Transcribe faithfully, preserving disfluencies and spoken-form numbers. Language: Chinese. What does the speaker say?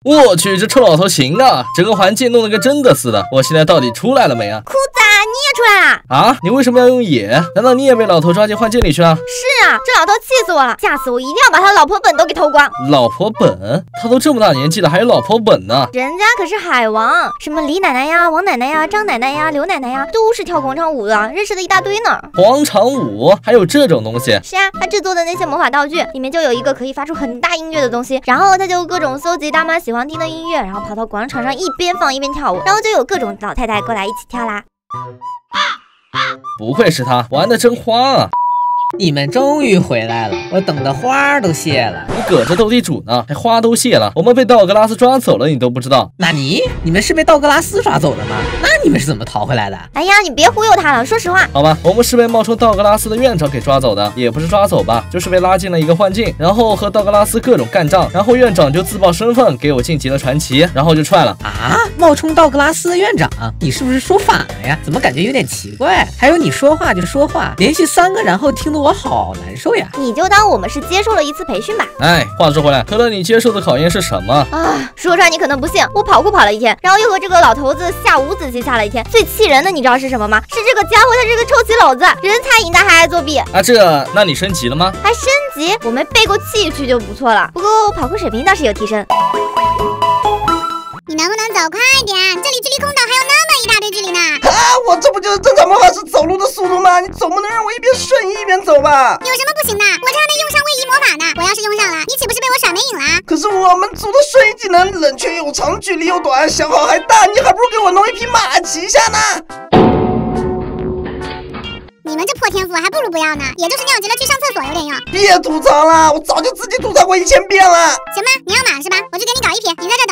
我去，这臭老头行啊，整个环境弄得跟真的似的。我现在到底出来了没啊？ 裤子，你也出来了啊？你为什么要用也？难道你也被老头抓进幻境里去了？ 是啊，这老头气死我了，下次我一定要把他的老婆本都给偷光。 老婆本？他都这么大年纪了，还有老婆本呢？ 人家可是海王，什么李奶奶呀、王奶奶呀、张奶奶呀、刘奶奶呀，都是跳广场舞的，认识的一大堆呢。 广场舞还有这种东西？ 是啊，他制作的那些魔法道具里面就有一个可以发出很大音乐的东西，然后他就各种搜集大妈喜欢听的音乐，然后跑到广场上一边放一边跳舞，然后就有各种老太太过来一起跳啦。 不会是他玩的真花啊！ 你们终于回来了，我等的花儿都谢了。 你搁这斗地主呢，还花都谢了。我们被道格拉斯抓走了，你都不知道？ 纳尼？你们是被道格拉斯抓走的吗？那你们是怎么逃回来的？ 哎呀，你别忽悠他了，说实话。 好吧，我们是被冒充道格拉斯的院长给抓走的，也不是抓走吧，就是被拉进了一个幻境，然后和道格拉斯各种干仗，然后院长就自曝身份给我晋级了传奇，然后就踹了。 啊？冒充道格拉斯的院长？你是不是说反了呀？怎么感觉有点奇怪？还有你说话就说话，连续三个然后听得我好难受呀。 你就当我们是接受了一次培训吧。 哎，话说回来，可乐你接受的考验是什么啊？说出来你可能不信，我跑酷跑了一天，然后又和这个老头子下五子棋下了一天。最气人的你知道是什么吗？是这个家伙他是个臭棋篓子，人才赢他还爱作弊啊！这那你升级了吗？ 还升级？我没背过弃区就不错了，不过我跑酷水平倒是有提升。 你能不能走快点？这里距离空岛还有那么一大堆距离呢！ 啊，我这不就是正常魔法师走路的速度吗？你总不能让我一边瞬移一边走吧？ 有什么不行的？我这还没用上位移魔法呢，我要是用上了，你岂不是被我甩没影了？ 可是我们组的瞬移技能冷却又长，距离又短，消耗还大，你还不如给我弄一匹马骑下呢。 你们这破天赋还不如不要呢，也就是尿急了去上厕所有点用。 别吐槽了，我早就自己吐槽过一千遍了。 行吧，你要马是吧？我去给你搞一匹，你在这